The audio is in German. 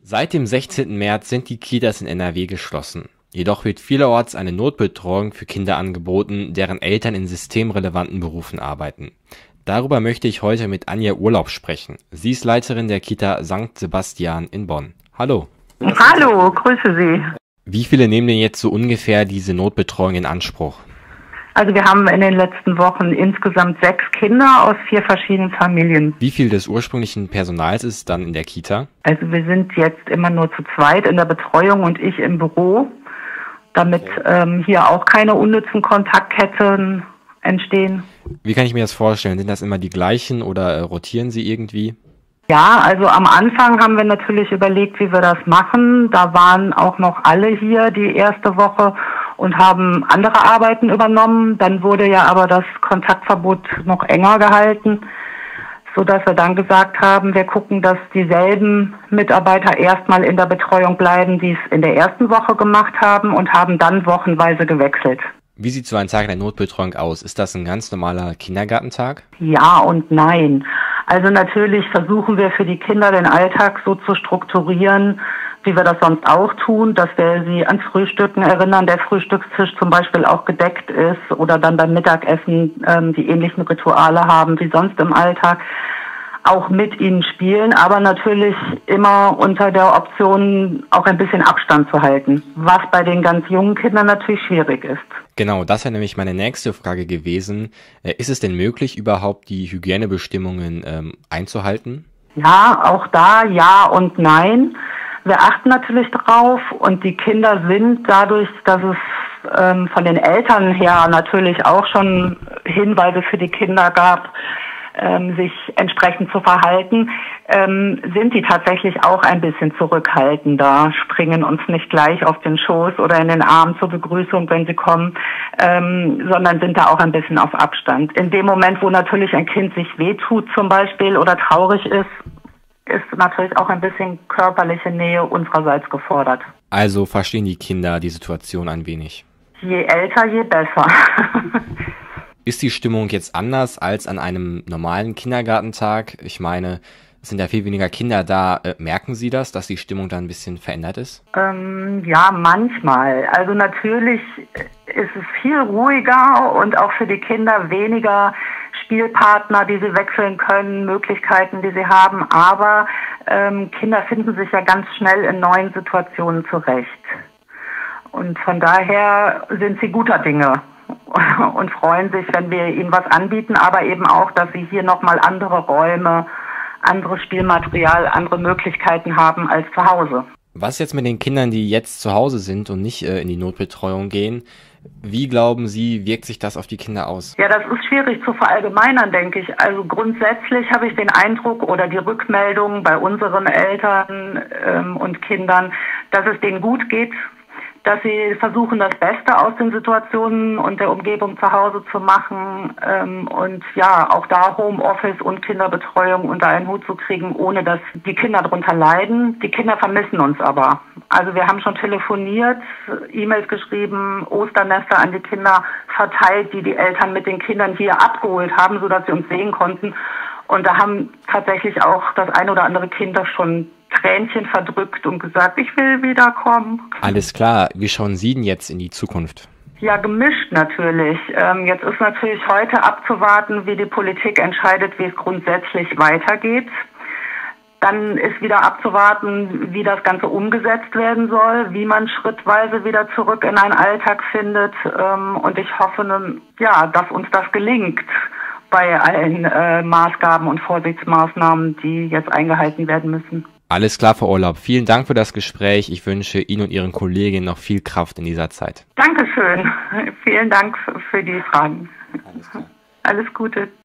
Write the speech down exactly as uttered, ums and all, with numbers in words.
Seit dem sechzehnten März sind die Kitas in N R W geschlossen. Jedoch wird vielerorts eine Notbetreuung für Kinder angeboten, deren Eltern in systemrelevanten Berufen arbeiten. Darüber möchte ich heute mit Anja Urlaub sprechen. Sie ist Leiterin der Kita Sankt Sebastian in Bonn. Hallo. Hallo, grüße Sie. Wie viele nehmen denn jetzt so ungefähr diese Notbetreuung in Anspruch? Also wir haben in den letzten Wochen insgesamt sechs Kinder aus vier verschiedenen Familien. Wie viel des ursprünglichen Personals ist dann in der Kita? Also wir sind jetzt immer nur zu zweit in der Betreuung und ich im Büro, damit ähm, hier auch keine unnützen Kontaktketten entstehen. Wie kann ich mir das vorstellen? Sind das immer die gleichen oder äh, rotieren sie irgendwie? Ja, also am Anfang haben wir natürlich überlegt, wie wir das machen. Da waren auch noch alle hier die erste Woche und haben andere Arbeiten übernommen. Dann wurde ja aber das Kontaktverbot noch enger gehalten, sodass wir dann gesagt haben, wir gucken, dass dieselben Mitarbeiter erstmal in der Betreuung bleiben, die es in der ersten Woche gemacht haben, und haben dann wochenweise gewechselt. Wie sieht so ein Tag der Notbetreuung aus? Ist das ein ganz normaler Kindergartentag? Ja und nein. Also natürlich versuchen wir für die Kinder den Alltag so zu strukturieren, wie wir das sonst auch tun, dass wir sie ans Frühstücken erinnern, der Frühstückstisch zum Beispiel auch gedeckt ist, oder dann beim Mittagessen ähm, die ähnlichen Rituale haben wie sonst im Alltag, auch mit ihnen spielen, aber natürlich immer unter der Option, auch ein bisschen Abstand zu halten, was bei den ganz jungen Kindern natürlich schwierig ist. Genau, das wäre nämlich meine nächste Frage gewesen. Äh, ist es denn möglich, überhaupt die Hygienebestimmungen ähm, einzuhalten? Ja, auch da ja und nein. Wir achten natürlich drauf, und die Kinder sind dadurch, dass es ähm, von den Eltern her natürlich auch schon Hinweise für die Kinder gab, ähm, sich entsprechend zu verhalten, ähm, sind die tatsächlich auch ein bisschen zurückhaltender, springen uns nicht gleich auf den Schoß oder in den Arm zur Begrüßung, wenn sie kommen, ähm, sondern sind da auch ein bisschen auf Abstand. In dem Moment, wo natürlich ein Kind sich wehtut zum Beispiel oder traurig ist, ist natürlich auch ein bisschen körperliche Nähe unsererseits gefordert. Also verstehen die Kinder die Situation ein wenig? Je älter, je besser. Ist die Stimmung jetzt anders als an einem normalen Kindergartentag? Ich meine, es sind ja viel weniger Kinder da. Äh, merken Sie das, dass die Stimmung da ein bisschen verändert ist? Ähm, ja, manchmal. Also natürlich ist es viel ruhiger und auch für die Kinder weniger Spielpartner, die sie wechseln können, Möglichkeiten, die sie haben. Aber ähm, Kinder finden sich ja ganz schnell in neuen Situationen zurecht. Und von daher sind sie guter Dinge und freuen sich, wenn wir ihnen was anbieten, aber eben auch, dass sie hier nochmal andere Räume, anderes Spielmaterial, andere Möglichkeiten haben als zu Hause. Was jetzt mit den Kindern, die jetzt zu Hause sind und nicht äh, in die Notbetreuung gehen? Wie glauben Sie, wirkt sich das auf die Kinder aus? Ja, das ist schwierig zu verallgemeinern, denke ich. Also grundsätzlich habe ich den Eindruck oder die Rückmeldung bei unseren Eltern ähm, und Kindern, dass es denen gut geht, dass sie versuchen, das Beste aus den Situationen und der Umgebung zu Hause zu machen, ähm, und ja, auch da Homeoffice und Kinderbetreuung unter einen Hut zu kriegen, ohne dass die Kinder darunter leiden. Die Kinder vermissen uns aber. Also wir haben schon telefoniert, E-Mails geschrieben, Osternester an die Kinder verteilt, die die Eltern mit den Kindern hier abgeholt haben, sodass sie uns sehen konnten. Und da haben tatsächlich auch das ein oder andere Kind das schon Tränchen verdrückt und gesagt, ich will wiederkommen. Alles klar. Wie schauen Sie denn jetzt in die Zukunft? Ja, gemischt natürlich. Ähm, jetzt ist natürlich heute abzuwarten, wie die Politik entscheidet, wie es grundsätzlich weitergeht. Dann ist wieder abzuwarten, wie das Ganze umgesetzt werden soll, wie man schrittweise wieder zurück in einen Alltag findet. Ähm, und ich hoffe, ja, dass uns das gelingt bei allen äh, Maßgaben und Vorsichtsmaßnahmen, die jetzt eingehalten werden müssen. Alles klar, Frau Urlaub. Vielen Dank für das Gespräch. Ich wünsche Ihnen und Ihren Kolleginnen noch viel Kraft in dieser Zeit. Dankeschön. Vielen Dank für die Fragen. Alles klar. Alles Gute.